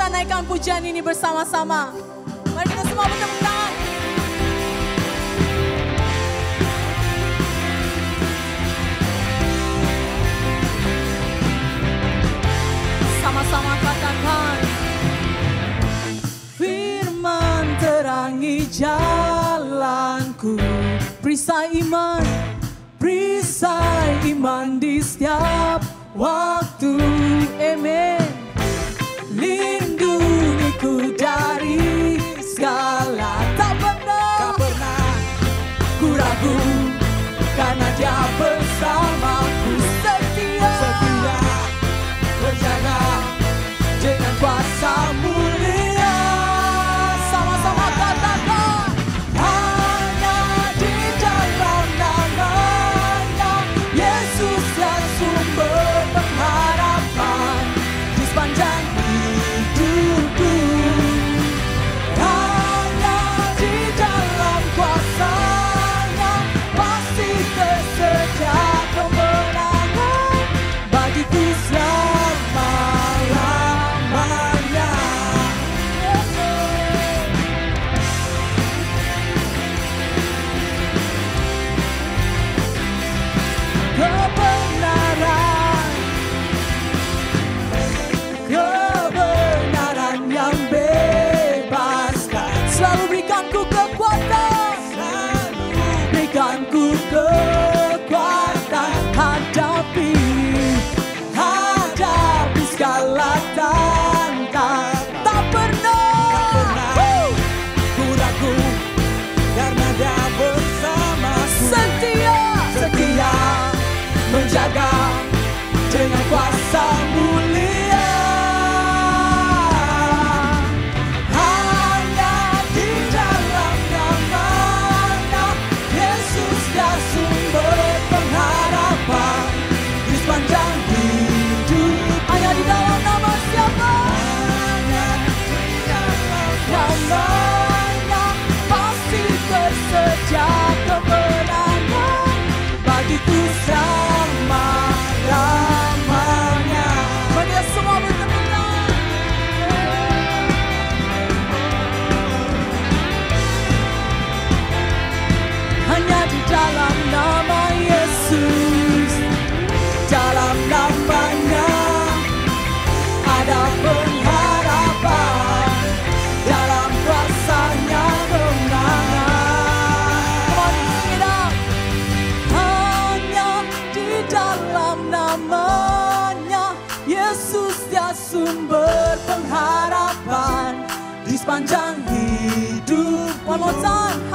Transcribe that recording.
kita naikkan pujian ini bersama-sama. Mari kita semua bertepuk tangan. Sama-sama katakan. Firman terangi jalanku, perisai iman di setiap waktu. Amen. Lindungiku dari segala, tak pernah ku ragu, karena Dia bersamaku, setia berjaga dengan kuasa mulia. Sama-sama katakan. Hanya di dalam nama-Nya Yesus yang sumber pengharapan di sepanjang hidupku. Hanya di dalam kuasa-Nya pasti tersedia kemenangan bagiku selama-lamanya. Kebenaran yang bebaskan, selalu berikanku kekuatan, berikanku kekuatan hadapi segala tantangan. Tak pernah ku ragu, karena Dia bersamaku, setia menjaga dengan kuasa mulia. Hanya di dalam nama-Nya Yesus Dia sumber pengharapan di sepanjang hidup. Hanya di dalam nama siapa? Hanya di dalam nama-Nya pasti tersedia kemenangan bagiku selama-lamanya. Mari semua bertepuk tangan. Hanya di dalam nama Yesus, dalam nama-Nya ada pengharapan, dalam kuasa-Nya kemenangan. Come on, sing it out. Hanya di dalam nama-Nya Yesus Dia sumber pengharapan di sepanjang hidup. One more time.